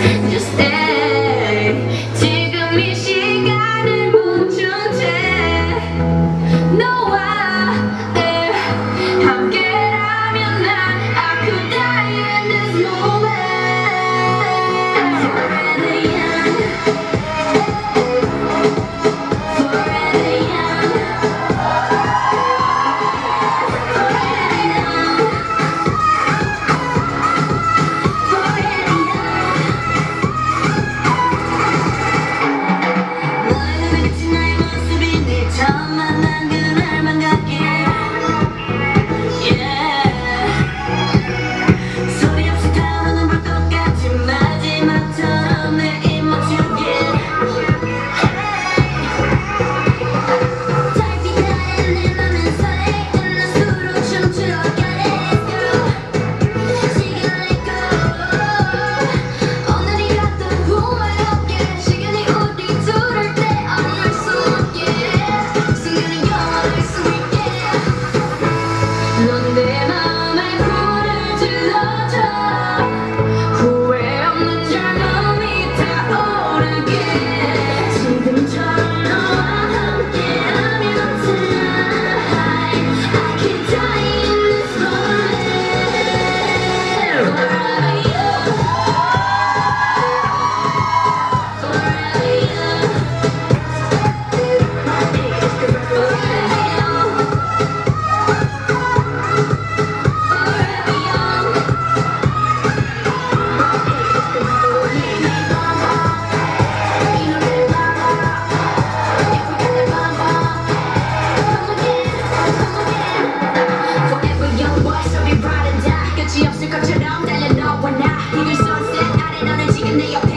Just stay. 지금 이 시간을 멈춘 채 너와 함께라면 난 I could die in this moment. Forever young, forever young, forever young, forever young. 너의 빛이 나의 모습이 네 처음 만난 그날만 같게. 소리 없이 타오르는 불꽃같이 마지막처럼 내 입 맞추게. 달빛 아래 내 맘은 설레 나 수로 춤추러 가래. 시간 let go. 오늘이라도 후회없게 시간이 우리 둘을 떼어낼 수 없게. 순간이 영원할 수 있게. 넌 내 맘에 불을 질러줘. 후회 없는 젊음이 타오르게. 지금처럼 너와 함께라면 tonight I can die in this moment. Forever young, forever young, forever young. 끝이 없을 것처럼 달려 너와 나 이글 sunset 아래 너는 지금 내 옆에.